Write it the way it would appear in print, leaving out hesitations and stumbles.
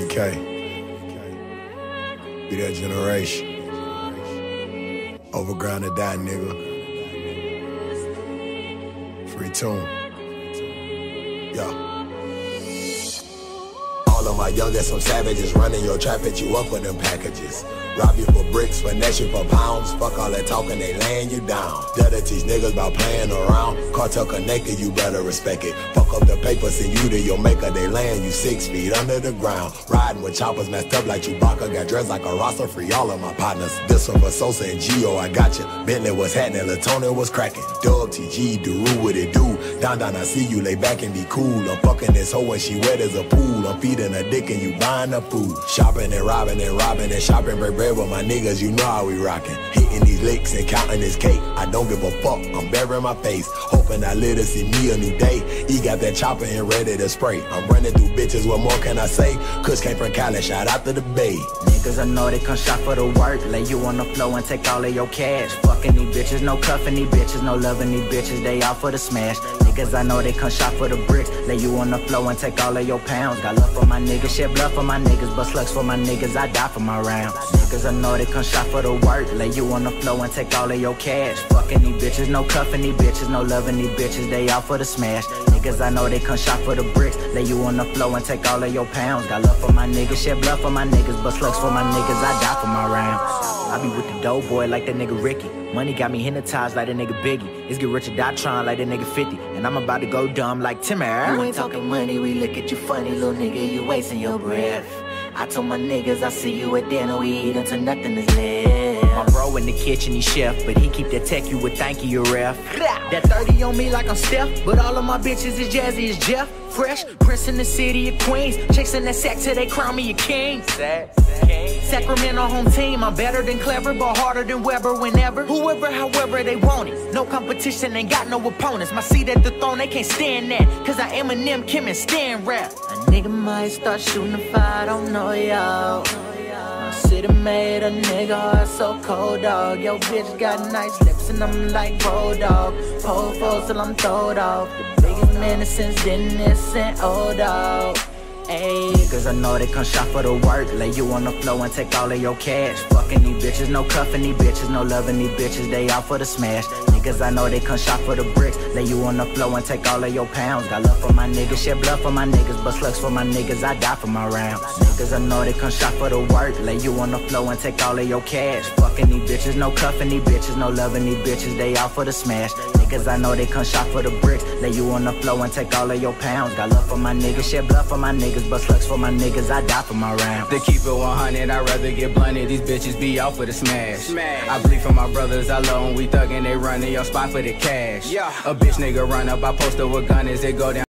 BK. Be that generation. Overground to die, nigga. Free tune. Yo. All of my youngest, some savages running your trap, at you up for them packages. Rob you for bricks, finesse you for pounds. Fuck all that talking, they laying you down. That'll teach niggas about playing around. Cartel connected, you better respect it. Fuck up the paper, send you to your maker. They laying you 6 feet under the ground. Riding with choppers messed up like Chewbacca. Got dressed like a roster, free all of my partners. This one for Sosa and Gio, I got you. Bentley was happening, Latonia was cracking. Dub, TG, Daru, what it do? Down, I see you, lay back and be cool. I'm fucking this hoe when she wet as a pool. I'm feeding her dick and you buying her food. Shopping and robbing and shopping, break bread with my niggas, you know how we rockin'. Hitting these licks and counting this cake. I don't give a fuck, I'm burying my face. Hoping I live to see me a new day. He got that chopper and ready to spray. I'm running through bitches, what more can I say? Kush came from Cali, shout out to the Bay. Niggas I know they come shop for the work. Lay you on the floor and take all of your cash. Fucking these bitches, no cuffing these bitches, no loving these bitches, they out for the smash. Niggas I know they come shop for the bricks. Lay you on the floor and take all of your pounds. Got love for my niggas, shed blood for my niggas, bust slugs for my niggas, I die for my rounds. Niggas I know they come shop for the work. Lay you on the floor and take all of your cash. Fucking these bitches, no cuffing these bitches, no loving these bitches, they out for the smash. Niggas I know they come shop for the bricks. Lay you on the floor and take all of your pounds. Got love for my niggas, shed blood for my niggas, bust slugs for my niggas, I die for my rounds. I be with the dope boy like that nigga Ricky. Money got me hypnotized like that nigga Biggie. It's get rich or die trying like that nigga 50. And I'm about to go dumb like Timmer. You ain't talking money, we look at you funny, little nigga, you wasting your breath. I told my niggas I see you at dinner, we eat until nothing is left. My bro in the kitchen, he chef, but he keep that tech, you would thank you, ref. That 30 on me like I'm Steph, but all of my bitches is Jazzy, is Jeff. Fresh, Prince in the city of Queens, chasing that sack till they crown me a king. Sacramento home team, I'm better than clever, but harder than Weber whenever. Whoever, however they want it. No competition, ain't got no opponents. My seat at the throne, they can't stand that. Cause I Eminem, Kim, and Stan rap. A nigga might start shooting a fire, I don't know y'all. My city made a nigga heart so cold, dog. Yo, bitch got nice lips and I'm like road dog. Pole foes till I'm throwed off. The biggest menace since Dennis and old dog. Ayy, niggas I know they come shop for the work. Lay you on the floor and take all of your cash. Fucking these bitches, no cuffing these bitches, no loving these bitches, they out for the smash. Niggas I know they come shop for the bricks. Lay you on the floor and take all of your pounds. Got love for my niggas, shed blood for my niggas, bust slugs for my niggas, I die for my rounds. Niggas I know they come shop for the work. Lay you on the floor and take all of your cash. Fucking these bitches, no cuffing these bitches, no loving these bitches, they out for the smash. Niggas I know they come shop for the bricks. Lay you on the floor and take all of your pounds. Got love for my niggas, shed blood for my niggas, bust slugs for my niggas, I die for my rounds. To keep it 100, I'd rather get blunted. These bitches be out for the smash. I bleed for my brothers, I love when we thuggin', they running your spot for the cash. A bitch nigga run up, I post her with gun as they go down.